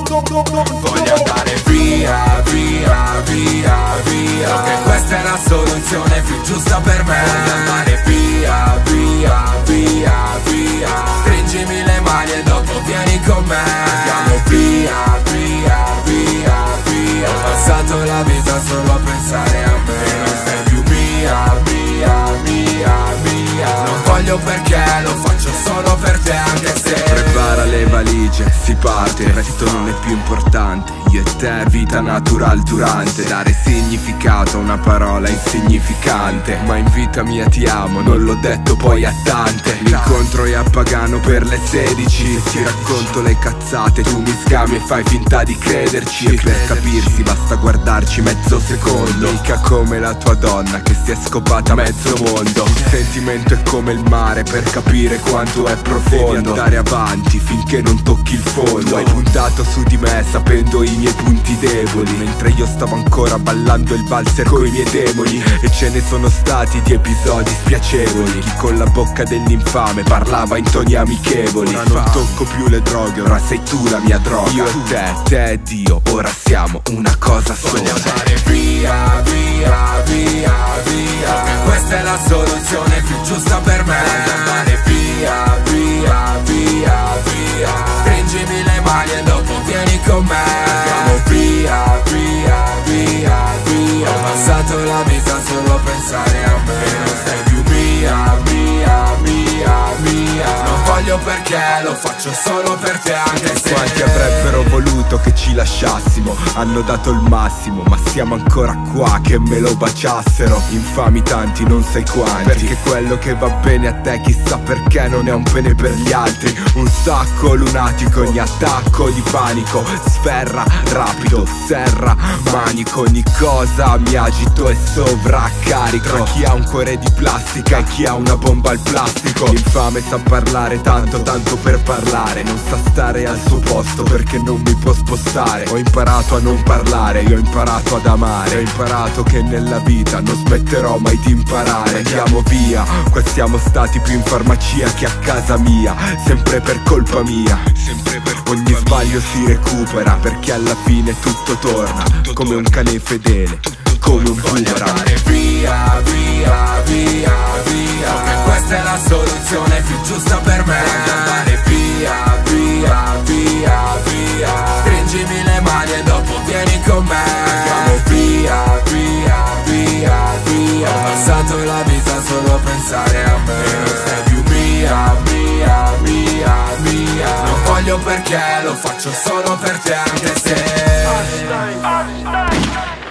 Voglio andare via, via, via, via. So che questa è la soluzione più giusta per me. Voglio andare via, via, via, via. Stringimi le mani e dopo vieni con me. Andiamo via, via, via, via. Ho passato la vita solo a pensare a me. E non sei più mia, mia, mia, mia. Non voglio perché lo faccio solo per te, anche se prepara le valigie, si parte, il resto non è più importante. Io e te, vita natural durante. Dare significato a una parola insignificante. Ma in vita mia ti amo, non l'ho detto poi a tante. L'incontro è a Pagano per le 16. Ti racconto le cazzate, tu mi scami e fai finta di crederci. E per capirsi basta guardarci mezzo secondo. Mica come la tua donna che si è scopata mezzo mondo. Il sentimento è come il mare, per capire quanto è profondo. Devi andare avanti finché non tocchi il fondo. Hai puntato su di me sapendo i miei punti deboli, mentre io stavo ancora ballando il valzer coi miei demoni. E ce ne sono stati di episodi spiacevoli. Chi con la bocca dell'infame parlava in toni amichevoli. Ora non tocco più le droghe, ora sei tu la mia droga. Io e te e Dio, ora siamo una cosa sola. voglio andare via, via, via, via. So che questa è la soluzione più giusta per me. Voglio andare via, via, via, via. Stringimi le mani e dopo vieni con me. Andiamo via, via, via, via. Ho passato la vita solo a pensare a me. E non sei più mia, mia, mia, mia. Non voglio perché lo faccio solo per te, anche se quanti avrebbero voluto che ci lasciassimo. Hanno dato il massimo, ma siamo ancora qua che me lo baciassero. Infami tanti, non sai quanti. Perché quello che va bene a te chissà perché non è un bene per gli altri. Un sacco lunatico, ogni attacco di panico sferra, rapido, serra, manico. Ogni cosa mi agito e sovraccarico. Tra chi ha un cuore di plastica e chi ha una bomba al plastico. L'infame sa parlare tanto, tanto per parlare. Non sa stare al suo posto perché non mi può spostare. Ho imparato a non parlare, io ho imparato ad amare. Ho imparato che nella vita non smetterò mai di imparare. Andiamo via, qua siamo stati più in farmacia che a casa mia. Sempre per colpa mia, sempre per colpa ogni sbaglio si recupera, perché alla fine tutto torna. Come un cane fedele, come un voglio boomerang. andare via, via, via, via. So che questa è la soluzione più giusta per me. Voglio andare via, via, via, via. Stringimi le mani e dopo vieni con me. Andiamo via, via, via, via. Ho passato la vita solo a pensare a me. E non sei più mia, mia, mia, mia. Non voglio perché lo faccio solo per te, anche se